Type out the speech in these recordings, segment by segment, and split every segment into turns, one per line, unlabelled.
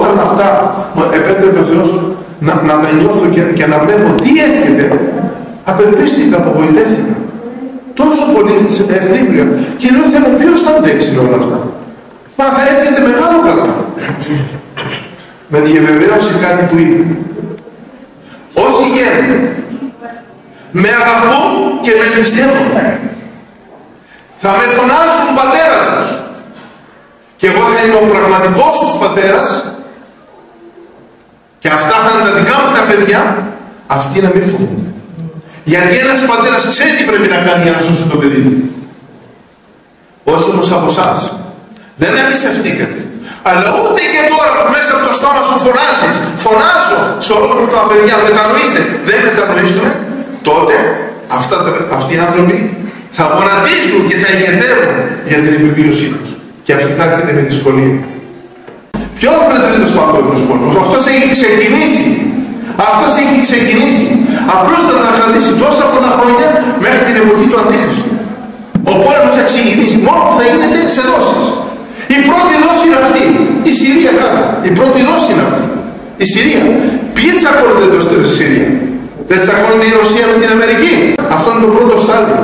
όταν αυτά επέτρεπε ο Θεός να τα νιώθω και να βλέπω τι έρχεται, απελπίστηκα, απογοητεύτηκα. Τόσο πολύ θλίβηκα. Και λέω, Θεέ μου, ποιος θα αντέξει όλα αυτά? Μα θα έρχεται μεγάλο καλά. Με διαβεβαίωσε κάτι που είπε. Όσοι γέννουν με αγαπούν και με πιστεύουν, θα με φωνάζουν πατέρα τους, και εγώ θα είμαι ο πραγματικός τους πατέρας, και αυτά θα είναι τα δικά μου τα παιδιά, αυτοί να μην φοβούνται. Γιατί ένας πατέρας ξέρει τι πρέπει να κάνει για να σώσει το παιδί του. Όσοι όμως από εσάς δεν εμπιστευτήκατε, αλλά ούτε και τώρα που μέσα από το στόμα σου φωνάζω σε όλα τα παιδιά, μετανοήστε, δεν μετανοήσουν, τότε αυτοί οι άνθρωποι θα γονατίζουν και θα ηγετεύουν για την επιβίωσή τους. Και αυτή θα έρχεται με δυσκολία. Ποιος είναι ο τρίτος παγκόσμιος πόλεμος? Αυτός έχει ξεκινήσει. Αυτός έχει ξεκινήσει. Απλώς θα κρατήσει τόσα πολλά χρόνια μέχρι την εποχή του Αντίχριστου. Ο πόλεμος θα ξεκινήσει μόνο που θα γίνεται σε δόσεις. Η πρώτη δόση είναι αυτή. Η Συρία κάτω. Η πρώτη δόση είναι αυτή. Η Συρία. Ποιοι τσακώνονται εδώ στη Συρία? Δεν τσακώνεται η Ρωσία με την Αμερική? Αυτό είναι το πρώτο στάδιο.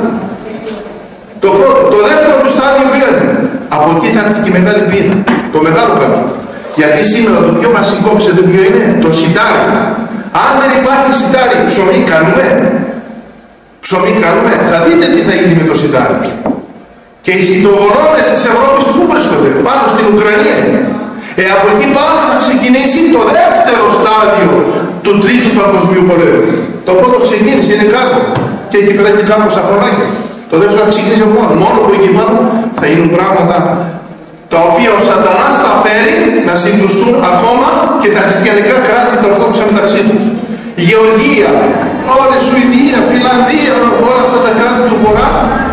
Το πρώτο. Το δεύτερο του στάδιο ποιο είναι? Από εκεί θα έρθει και η μεγάλη πείνα. Το μεγάλο καλό. Γιατί σήμερα το πιο βασικό, ξέρετε ποιο είναι? Το σιτάρι. Αν δεν υπάρχει σιτάρι, ψωμί κάνουμε? Ψωμί κάνουμε? Θα δείτε τι θα γίνει με το σιτάρι. Και οι σιτοβολώνες της Ευρώπης πού βρίσκονται? Πάνω στην Ουκρανία. Από εκεί πάνω θα ξεκινήσει το δεύτερο στάδιο του Τρίτου Παγκοσμίου Πολέμου. Το πρώτο ξεκίνησε, είναι κάτω. Και εκεί πέρα έχει κάπως αχρονάκια. Το δεύτερο θα ξεκινήσει από πάνω. Μόνο που εκεί πάνω θα γίνουν πράγματα τα οποία ο Σατανάς θα φέρει να συγκρουστούν ακόμα και τα χριστιανικά κράτη τα ορθόδοξα μεταξύ τους. Η Γεωργία, όλη η Σουηδία, Φιλανδία, όλα αυτά τα κράτη του Βορρά,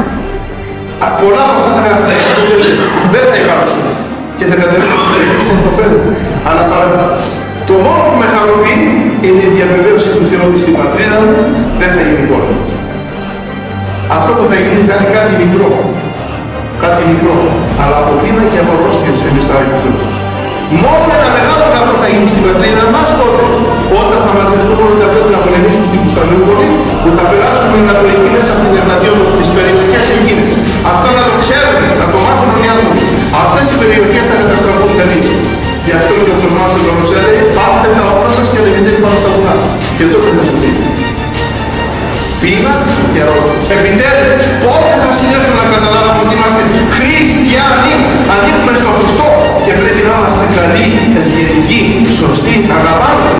πολλά από αυτά τα κράτη δεν θα υπάρξουν και τα κατευθύνουν να υποφέρουν. Αλλά το μόνο που με χαροποιεί είναι η διαβεβαίωση του Θεού ότι στην πατρίδα δεν θα γίνει πόλεμος. Αυτό που θα γίνει θα είναι κάτι μικρό. Κάτι μικρό, αλλά από πείνα και από αρρώστιες εμείς θα υποφέρουμε. Μόνο ένα μεγάλο καλό θα γίνει στην πατρίδα μας πότε? Όταν θα μαζευτούν όλα τα κράτη να πολεμήσουν στην Κωνσταντινούπολη, που θα περάσουμε να το εκεί μέσα από την Εγνατία τις περιοχές εκείνες. Αυτά να το ξέρετε, να το μάθουν όλοι οι άνθρωποι. Αυτές οι περιοχές θα καταστραφούν τελείως. Γι' αυτό και ο κόσμος ο Λόγος έλεγε, πάρτε τα όπλα σας και ανεβείτε πάνω στα βουνά. Και τότε θα σου πει. Πείνα και αρρώστια. Επιτέλους, πότε θα συνέχουμε να καταλάβουμε ότι είμαστε χριστιανοί, ανήκουμε στον Χριστό και πρέπει να είμαστε καλοί, ευγενικοί, σωστοί, αγαπάμε.